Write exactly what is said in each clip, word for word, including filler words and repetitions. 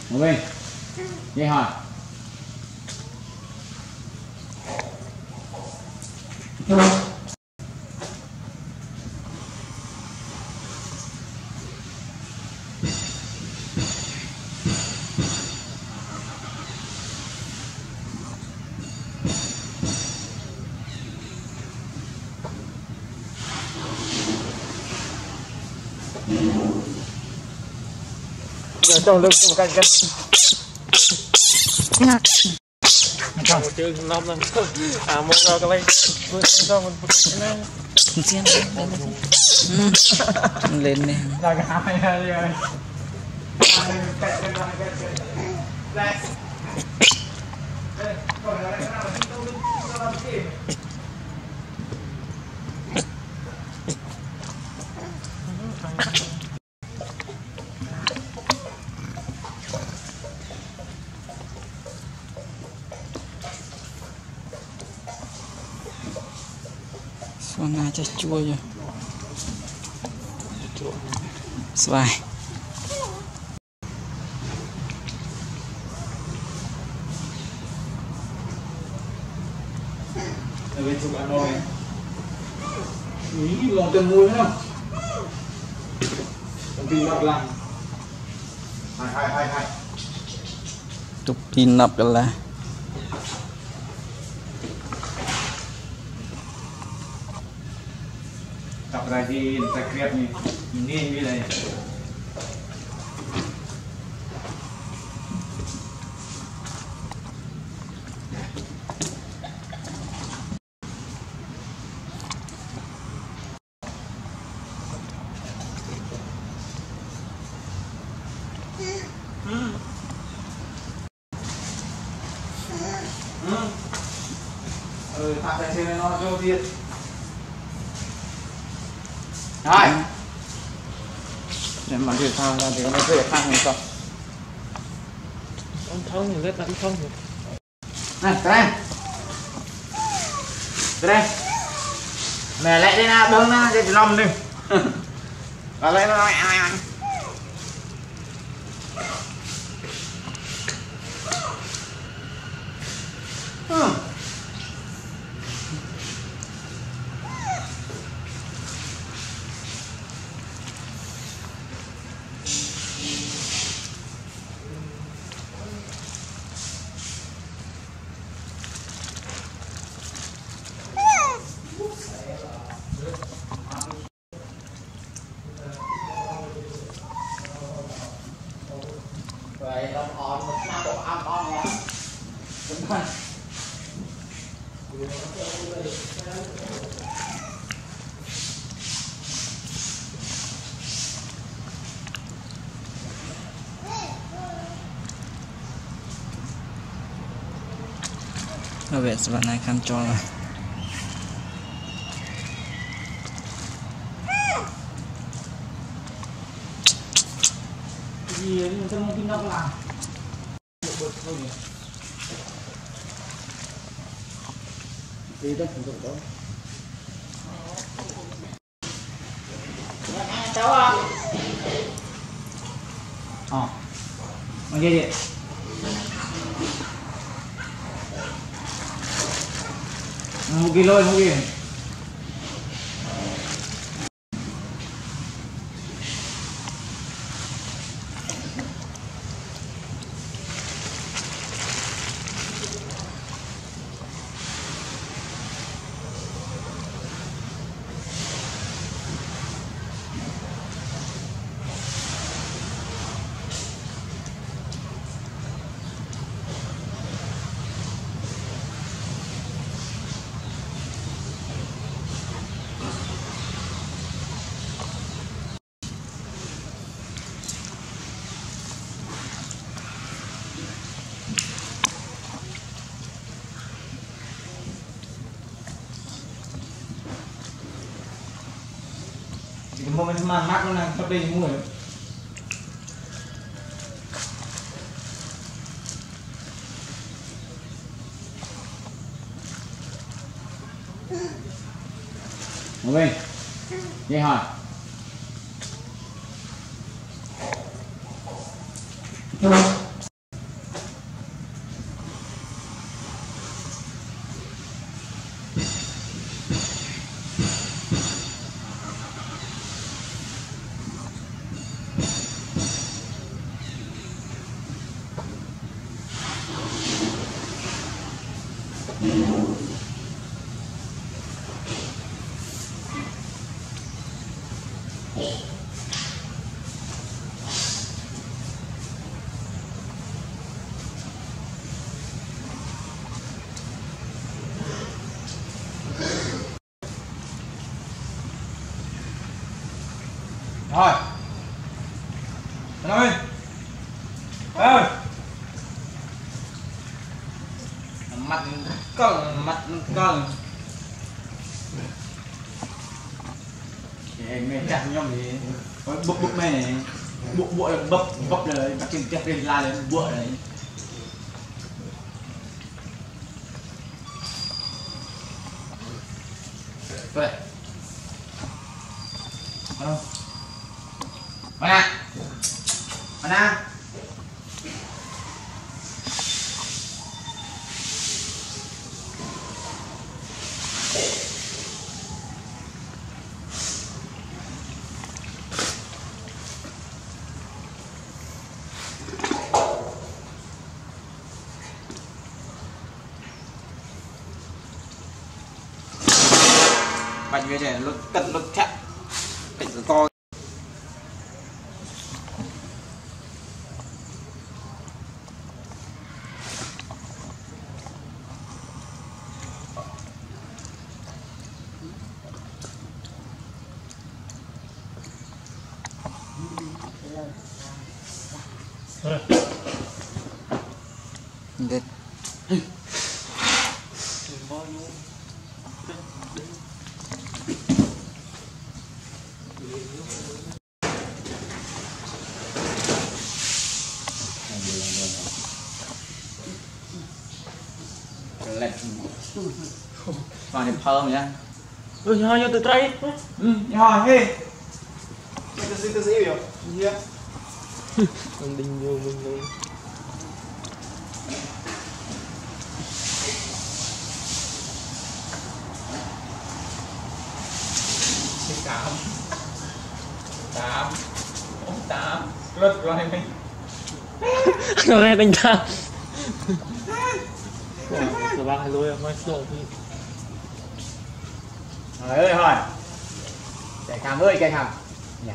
Một bên vậy hỏi giờ trong lưng trong cạnh cạnh trong một chương năm lần à một rồi cái này vừa xong mình lên nè là cái hai rồi Sovana cho chua rồi xoài ở bên chụp ăn rồi ý lòng chân mùi không công ty nạp làm hai hai hai hai chụp pin nạp cái là cặp này thì sạch đẹp nhỉ, nhìn như này. Ừ. Ừ. Ừ, thằng này xem nó vô tiền. Rồi để mà điều thang ra thì nó sẽ thang hay không ông thông thì rất là thông này cái này cái đây mẹ lại đây nào đứng ra để lòng đi và lại nó mẹ mẹ vậy nó on một năm bộ âm on nha đúng không bây giờ Sovana khăn cho rồi gì nhưng trong một cái nóc làm một bột thôi nhỉ đi đó sử dụng đó cháu à ờ mà gì vậy một kilo một kilo chỉ có một màn mắt nó là sắp đây mua rồi một bên vậy hỏi Rồi. Nói. Ơi. Mặt con, mặt con. Mẹ chặt nhau thì bốc bốc mẹ này bộ bộ bốc bốc rồi bắt chân chặt lên la lên bộ này vậy đâu mana mana bạch về để nó cận nó chặn cạnh nó to Được. lên còn điểm thơm nhá Ừ, nhỏ nhỏ từ trái. ừ nhỏ hê tôi sẽ tôi sẽ hiểu gì á Mình đinh vô mình luôn. tám tám tám lật rồi mình Nó nghe đánh ta. Rồi ba hai lôi mai sổ đi. trời ơi hỏi chạy khám ơi chạy khám nhà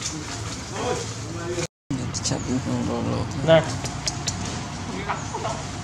Chặt nó rồi. Này.